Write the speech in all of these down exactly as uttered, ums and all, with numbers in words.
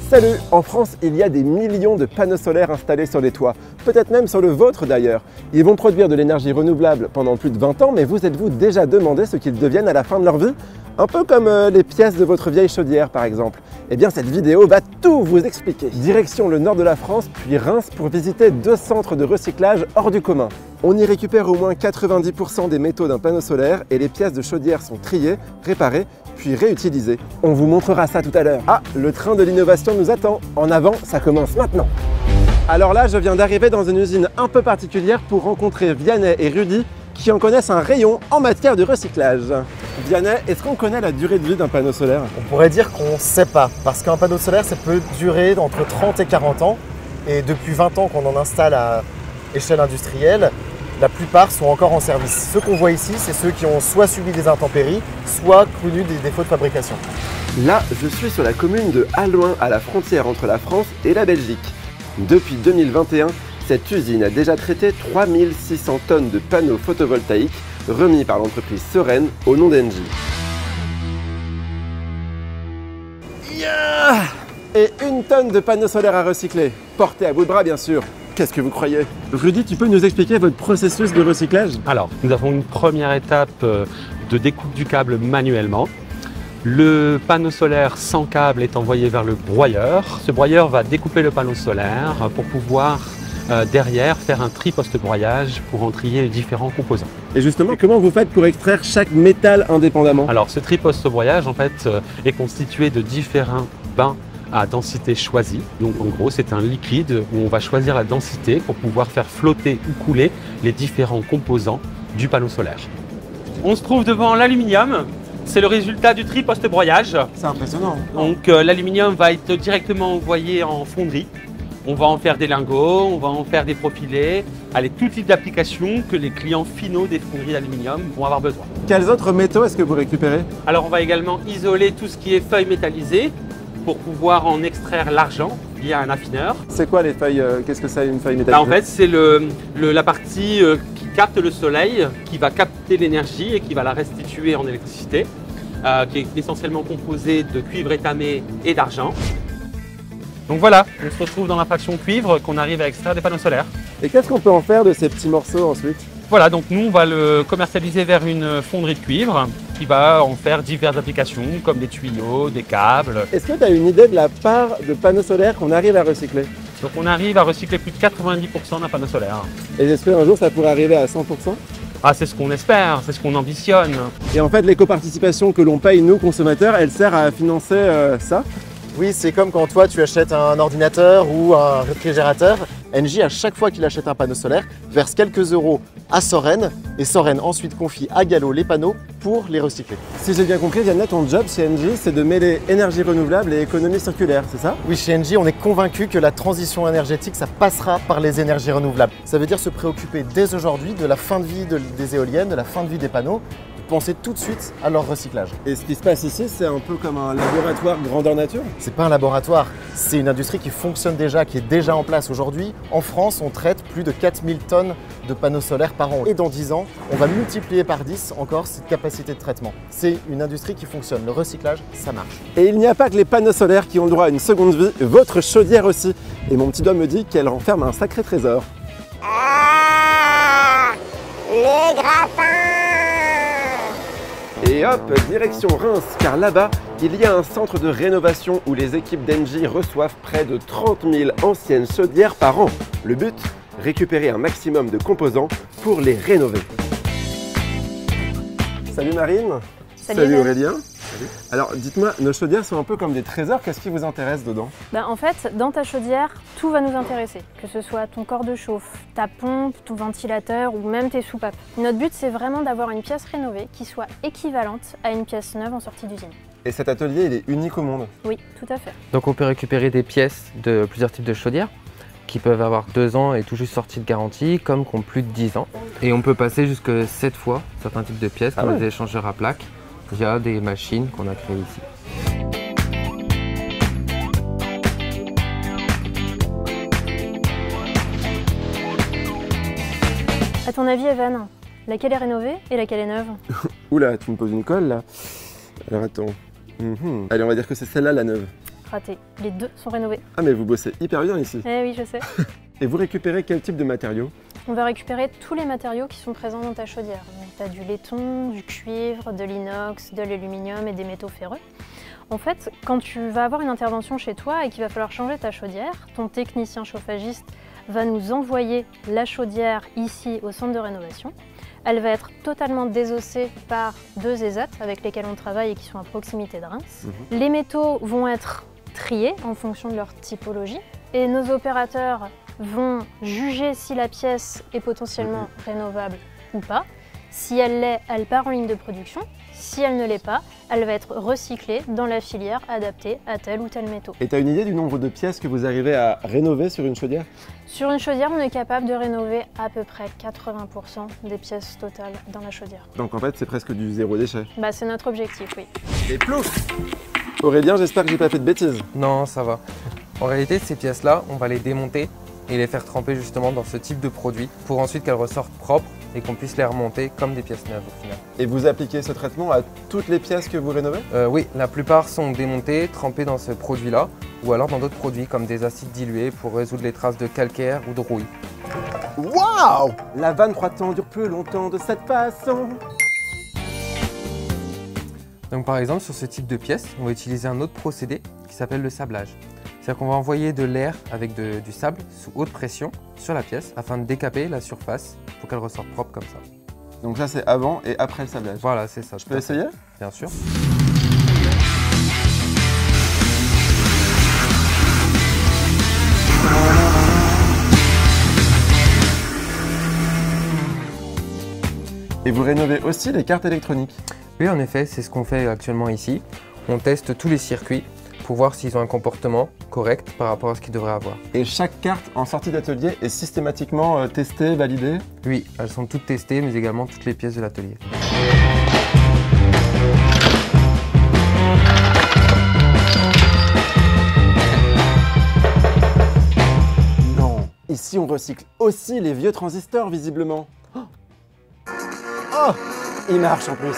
Salut! En France, il y a des millions de panneaux solaires installés sur les toits, peut-être même sur le vôtre d'ailleurs. Ils vont produire de l'énergie renouvelable pendant plus de vingt ans, mais vous êtes-vous déjà demandé ce qu'ils deviennent à la fin de leur vie? Un peu comme euh, les pièces de votre vieille chaudière par exemple. Eh bien cette vidéo va tout vous expliquer. Direction le nord de la France, puis Reims pour visiter deux centres de recyclage hors du commun. On y récupère au moins quatre-vingt-dix pour cent des métaux d'un panneau solaire et les pièces de chaudière sont triées, réparées, puis réutilisées. On vous montrera ça tout à l'heure. Ah, le train de l'innovation nous attend. En avant, ça commence maintenant. Alors là, je viens d'arriver dans une usine un peu particulière pour rencontrer Vianney et Rudy qui en connaissent un rayon en matière de recyclage. Vianney, est-ce qu'on connaît la durée de vie d'un panneau solaire? On pourrait dire qu'on ne sait pas, parce qu'un panneau solaire, ça peut durer entre trente et quarante ans. Et depuis vingt ans qu'on en installe à échelle industrielle, la plupart sont encore en service. Ceux qu'on voit ici, c'est ceux qui ont soit subi des intempéries, soit connu des défauts de fabrication. Là, je suis sur la commune de Halluin, à la frontière entre la France et la Belgique. Depuis deux mille vingt et un, cette usine a déjà traité trois mille six cents tonnes de panneaux photovoltaïques remis par l'entreprise Soren au nom d'Engie. Yeah! Et une tonne de panneaux solaires à recycler, portés à bout de bras bien sûr. Qu'est-ce que vous croyez? Rudy, tu peux nous expliquer votre processus de recyclage? Alors, nous avons une première étape de découpe du câble manuellement. Le panneau solaire sans câble est envoyé vers le broyeur. Ce broyeur va découper le panneau solaire pour pouvoir euh, derrière faire un tri post-broyage pour en trier les différents composants. Et justement, comment vous faites pour extraire chaque métal indépendamment? Alors, ce tri post-broyage en fait euh, est constitué de différents bains à densité choisie. Donc en gros, c'est un liquide où on va choisir la densité pour pouvoir faire flotter ou couler les différents composants du panneau solaire. On se trouve devant l'aluminium. C'est le résultat du tri post-broyage. C'est impressionnant. Donc euh, l'aluminium va être directement envoyé en fonderie. On va en faire des lingots, on va en faire des profilés. Allez, tout type d'application que les clients finaux des fonderies d'aluminium vont avoir besoin. Quels autres métaux est-ce que vous récupérez? Alors on va également isoler tout ce qui est feuilles métallisées pour pouvoir en extraire l'argent via un affineur. C'est quoi les feuilles? euh, Qu'est-ce que c'est une feuille métallisée? Bah, en fait, c'est le, le, la partie euh, qui capte le soleil, qui va capter l'énergie et qui va la restituer en électricité, euh, qui est essentiellement composée de cuivre étamé et d'argent. Donc voilà, on se retrouve dans la fraction cuivre qu'on arrive à extraire des panneaux solaires. Et qu'est-ce qu'on peut en faire de ces petits morceaux ensuite? Voilà, donc nous on va le commercialiser vers une fonderie de cuivre qui va en faire diverses applications comme des tuyaux, des câbles. Est-ce que tu as une idée de la part de panneaux solaires qu'on arrive à recycler? Donc on arrive à recycler plus de quatre-vingt-dix pour cent d'un panneau solaire. Et est-ce qu'un jour ça pourrait arriver à cent pour cent? Ah, c'est ce qu'on espère, c'est ce qu'on ambitionne. Et en fait, l'éco-participation que l'on paye nous consommateurs, elle sert à financer euh, ça? Oui, c'est comme quand toi tu achètes un ordinateur ou un réfrigérateur. Engie, à chaque fois qu'il achète un panneau solaire, verse quelques euros à Soren et Soren ensuite confie à Gallo les panneaux pour les recycler. Si j'ai bien compris, Vianney, ton job chez Engie, c'est de mêler énergie renouvelable et économie circulaire, c'est ça? Oui, chez Engie, on est convaincu que la transition énergétique, ça passera par les énergies renouvelables. Ça veut dire se préoccuper dès aujourd'hui de la fin de vie de, des éoliennes, de la fin de vie des panneaux, penser tout de suite à leur recyclage. Et ce qui se passe ici, c'est un peu comme un laboratoire grandeur nature? C'est pas un laboratoire, c'est une industrie qui fonctionne déjà, qui est déjà en place aujourd'hui. En France, on traite plus de quatre mille tonnes de panneaux solaires par an. Et dans dix ans, on va multiplier par dix encore cette capacité de traitement. C'est une industrie qui fonctionne. Le recyclage, ça marche. Et il n'y a pas que les panneaux solaires qui ont droit à une seconde vie, votre chaudière aussi. Et mon petit doigt me dit qu'elle renferme un sacré trésor. Ah, les grappins! Et hop, direction Reims, car là-bas, il y a un centre de rénovation où les équipes d'Engie reçoivent près de trente mille anciennes chaudières par an. Le but, récupérer un maximum de composants pour les rénover. Salut Marine. Salut, Salut Val. Aurélien. Salut. Alors dites-moi, nos chaudières sont un peu comme des trésors, qu'est-ce qui vous intéresse dedans? Ben, en fait, dans ta chaudière, tout va nous intéresser, que ce soit ton corps de chauffe, ta pompe, ton ventilateur ou même tes soupapes. Notre but, c'est vraiment d'avoir une pièce rénovée qui soit équivalente à une pièce neuve en sortie d'usine. Et cet atelier, il est unique au monde? Oui, tout à fait. Donc on peut récupérer des pièces de plusieurs types de chaudières qui peuvent avoir deux ans et tout juste sortie de garantie, comme qui ont plus de dix ans. Et on peut passer jusque sept fois certains types de pièces, Ah comme ouais. des échangeurs à plaques, via des machines qu'on a créées ici. À ton avis, Evan, laquelle est rénovée et laquelle est neuve? Oula, tu me poses une colle là. Alors attends. Mhm. Allez, on va dire que c'est celle-là la neuve. Raté. Les deux sont rénovés. Ah mais vous bossez hyper bien ici. Eh oui, je sais. Et vous récupérez quel type de matériaux? On va récupérer tous les matériaux qui sont présents dans ta chaudière. Tu as du laiton, du cuivre, de l'inox, de l'aluminium et des métaux ferreux. En fait, quand tu vas avoir une intervention chez toi et qu'il va falloir changer ta chaudière, ton technicien chauffagiste va nous envoyer la chaudière ici au centre de rénovation. Elle va être totalement désossée par deux E S A T avec lesquels on travaille et qui sont à proximité de Reims. Mmh. Les métaux vont être triés en fonction de leur typologie et nos opérateurs vont juger si la pièce est potentiellement mmh. rénovable ou pas. Si elle l'est, elle part en ligne de production. Si elle ne l'est pas, elle va être recyclée dans la filière adaptée à tel ou tel métaux. Et tu as une idée du nombre de pièces que vous arrivez à rénover sur une chaudière? Sur une chaudière, on est capable de rénover à peu près quatre-vingts pour cent des pièces totales dans la chaudière. Donc en fait, c'est presque du zéro déchet. Bah, c'est notre objectif, oui. Et plouf! Aurélien, j'espère que j'ai pas fait de bêtises. Non, ça va. En réalité, ces pièces-là, on va les démonter et les faire tremper justement dans ce type de produit pour ensuite qu'elles ressortent propres et qu'on puisse les remonter comme des pièces neuves au final. Et vous appliquez ce traitement à toutes les pièces que vous rénovez? euh, Oui, la plupart sont démontées, trempées dans ce produit-là ou alors dans d'autres produits comme des acides dilués pour résoudre les traces de calcaire ou de rouille. Waouh! La vanne croîtant dure plus longtemps de cette façon. Donc par exemple, sur ce type de pièce, on va utiliser un autre procédé qui s'appelle le sablage. C'est-à-dire qu'on va envoyer de l'air avec de, du sable sous haute pression sur la pièce afin de décaper la surface pour qu'elle ressorte propre comme ça. Donc ça c'est avant et après le sablage. Voilà, c'est ça. Je peux essayer? Bien sûr. Et vous rénovez aussi les cartes électroniques? Oui, en effet, c'est ce qu'on fait actuellement ici. On teste tous les circuits pour voir s'ils ont un comportement correct par rapport à ce qu'ils devraient avoir. Et chaque carte en sortie d'atelier est systématiquement euh, testée, validée? Oui, elles sont toutes testées, mais également toutes les pièces de l'atelier. Non, ici on recycle aussi les vieux transistors visiblement. Oh, oh, il marche en plus.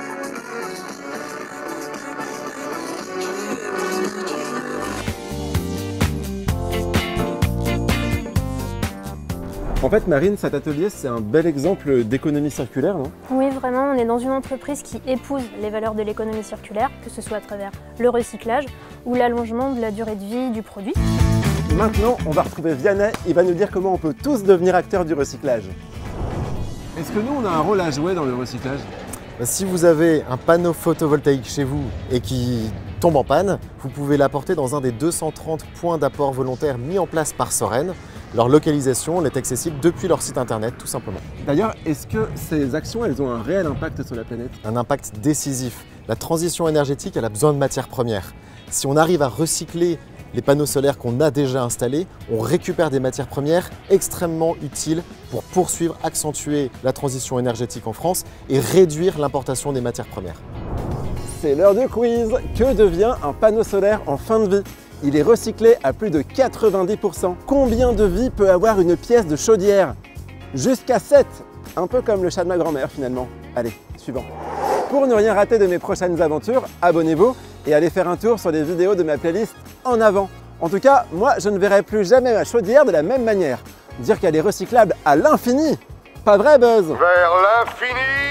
En fait, Marine, cet atelier, c'est un bel exemple d'économie circulaire, non? Oui, vraiment, on est dans une entreprise qui épouse les valeurs de l'économie circulaire, que ce soit à travers le recyclage ou l'allongement de la durée de vie du produit. Maintenant, on va retrouver Vianney, il va nous dire comment on peut tous devenir acteurs du recyclage. Est-ce que nous, on a un rôle à jouer dans le recyclage? Si vous avez un panneau photovoltaïque chez vous et qui tombe en panne, vous pouvez l'apporter dans un des deux cent trente points d'apport volontaires mis en place par Soren. Leur localisation est accessible depuis leur site internet, tout simplement. D'ailleurs, est-ce que ces actions, elles ont un réel impact sur la planète? Un impact décisif. La transition énergétique, elle a besoin de matières premières. Si on arrive à recycler les panneaux solaires qu'on a déjà installés, on récupère des matières premières extrêmement utiles pour poursuivre, accentuer la transition énergétique en France et réduire l'importation des matières premières. C'est l'heure du quiz. Que devient un panneau solaire en fin de vie? Il est recyclé à plus de quatre-vingt-dix pour cent. Combien de vie peut avoir une pièce de chaudière? Jusqu'à sept. Un peu comme le chat de ma grand-mère finalement. Allez, suivant. Pour ne rien rater de mes prochaines aventures, abonnez-vous et allez faire un tour sur les vidéos de ma playlist en avant. En tout cas, moi je ne verrai plus jamais ma chaudière de la même manière. Dire qu'elle est recyclable à l'infini. Pas vrai, Buzz? Vers l'infini